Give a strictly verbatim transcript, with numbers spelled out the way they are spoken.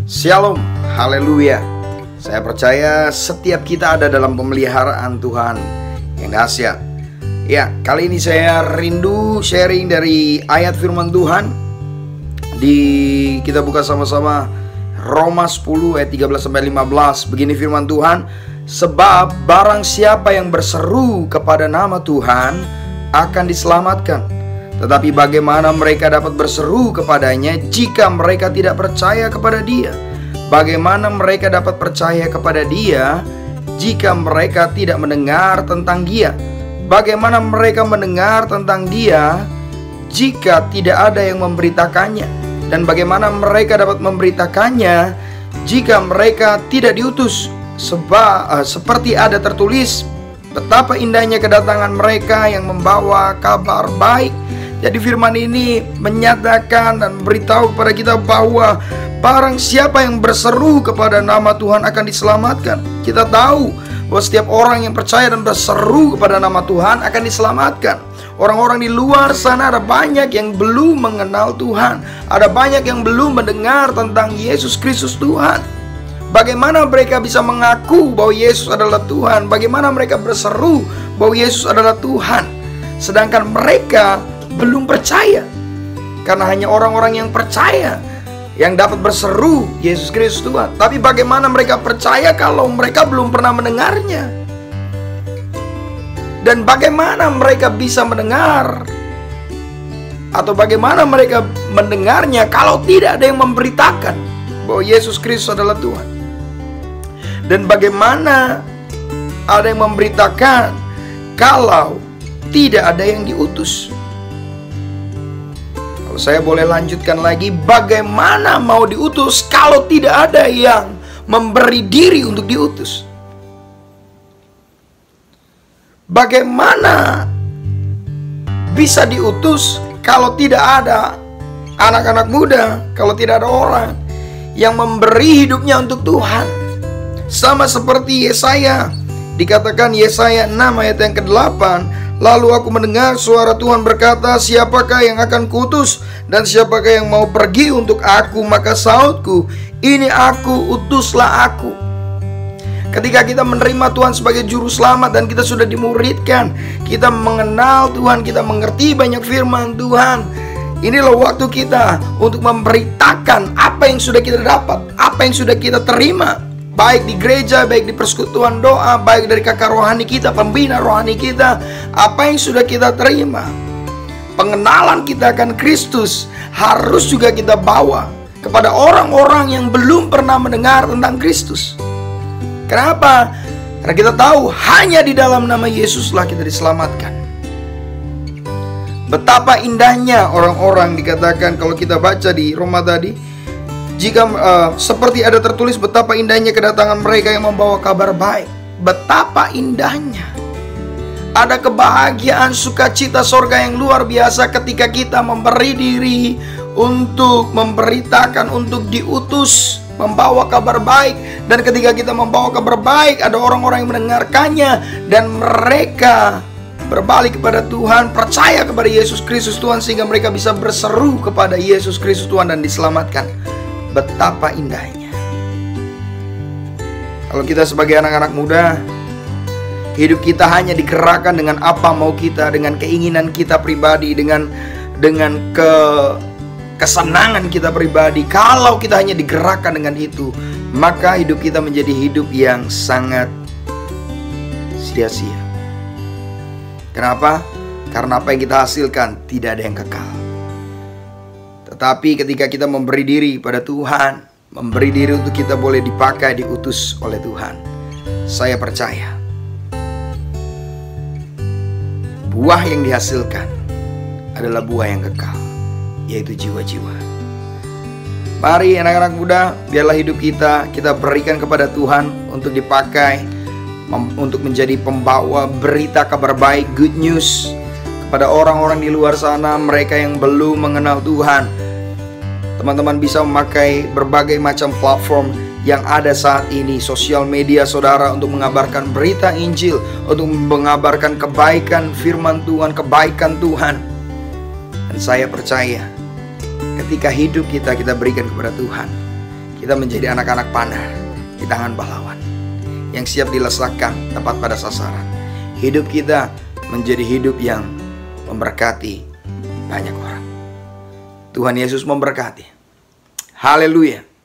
Shalom, haleluya. Saya percaya setiap kita ada dalam pemeliharaan Tuhan yang dahsyat. Ya, kali ini saya rindu sharing dari ayat firman Tuhan. Di kita buka sama-sama Roma sepuluh ayat tiga belas sampai lima belas. Begini firman Tuhan, sebab barang siapa yang berseru kepada nama Tuhan akan diselamatkan. Tetapi bagaimana mereka dapat berseru kepadanya jika mereka tidak percaya kepada Dia? Bagaimana mereka dapat percaya kepada Dia jika mereka tidak mendengar tentang Dia? Bagaimana mereka mendengar tentang Dia jika tidak ada yang memberitakannya? Dan bagaimana mereka dapat memberitakannya jika mereka tidak diutus? Sebab uh, seperti ada tertulis, betapa indahnya kedatangan mereka yang membawa kabar baik. Jadi firman ini menyatakan dan beritahu kepada kita bahwa barang siapa yang berseru kepada nama Tuhan akan diselamatkan. Kita tahu bahwa setiap orang yang percaya dan berseru kepada nama Tuhan akan diselamatkan. Orang-orang di luar sana ada banyak yang belum mengenal Tuhan. Ada banyak yang belum mendengar tentang Yesus Kristus Tuhan. Bagaimana mereka bisa mengaku bahwa Yesus adalah Tuhan? Bagaimana mereka berseru bahwa Yesus adalah Tuhan, sedangkan mereka belum percaya? Karena hanya orang-orang yang percaya yang dapat berseru Yesus Kristus Tuhan. Tapi bagaimana mereka percaya kalau mereka belum pernah mendengarnya? Dan bagaimana mereka bisa mendengar, atau bagaimana mereka mendengarnya kalau tidak ada yang memberitakan bahwa Yesus Kristus adalah Tuhan? Dan bagaimana ada yang memberitakan kalau tidak ada yang diutus? Kalau saya boleh lanjutkan lagi, bagaimana mau diutus kalau tidak ada yang memberi diri untuk diutus? Bagaimana bisa diutus kalau tidak ada anak-anak muda, kalau tidak ada orang yang memberi hidupnya untuk Tuhan? Sama seperti Yesaya, dikatakan Yesaya enam ayat yang kedelapan, lalu aku mendengar suara Tuhan berkata, siapakah yang akan kuutus dan siapakah yang mau pergi untuk aku? Maka sautku, ini aku, utuslah aku. Ketika kita menerima Tuhan sebagai juru selamat dan kita sudah dimuridkan, kita mengenal Tuhan, kita mengerti banyak firman Tuhan, inilah waktu kita untuk memberitakan apa yang sudah kita dapat, apa yang sudah kita terima, baik di gereja, baik di persekutuan doa, baik dari kakak rohani kita, pembina rohani kita, apa yang sudah kita terima. Pengenalan kita akan Kristus harus juga kita bawa kepada orang-orang yang belum pernah mendengar tentang Kristus. Kenapa? Karena kita tahu hanya di dalam nama Yesuslah kita diselamatkan. Betapa indahnya orang-orang, dikatakan kalau kita baca di Roma tadi, jika uh, seperti ada tertulis, betapa indahnya kedatangan mereka yang membawa kabar baik. Betapa indahnya. Ada kebahagiaan, sukacita sorga yang luar biasa ketika kita memberi diri untuk memberitakan, untuk diutus, membawa kabar baik. Dan ketika kita membawa kabar baik, ada orang-orang yang mendengarkannya dan mereka berbalik kepada Tuhan, percaya kepada Yesus Kristus Tuhan, sehingga mereka bisa berseru kepada Yesus Kristus Tuhan dan diselamatkan. Betapa indahnya. Kalau kita sebagai anak-anak muda, hidup kita hanya digerakkan dengan apa mau kita, dengan keinginan kita pribadi, dengan dengan ke kesenangan kita pribadi. Kalau kita hanya digerakkan dengan itu, maka hidup kita menjadi hidup yang sangat sia-sia. Kenapa? Karena apa yang kita hasilkan tidak ada yang kekal. Tetapi ketika kita memberi diri pada Tuhan, memberi diri untuk kita boleh dipakai, diutus oleh Tuhan, saya percaya buah yang dihasilkan adalah buah yang kekal, yaitu jiwa-jiwa. Mari anak-anak muda, biarlah hidup kita kita berikan kepada Tuhan untuk dipakai, untuk menjadi pembawa berita kabar baik, good news, kepada orang-orang di luar sana, mereka yang belum mengenal Tuhan. Teman-teman bisa memakai berbagai macam platform yang ada saat ini, sosial media saudara, untuk mengabarkan berita Injil, untuk mengabarkan kebaikan firman Tuhan, kebaikan Tuhan. Dan saya percaya ketika hidup kita kita berikan kepada Tuhan, kita menjadi anak-anak panah di tangan pahlawan yang siap dilesakkan tepat pada sasaran. Hidup kita menjadi hidup yang memberkati banyak orang. Tuhan Yesus memberkati. Haleluya.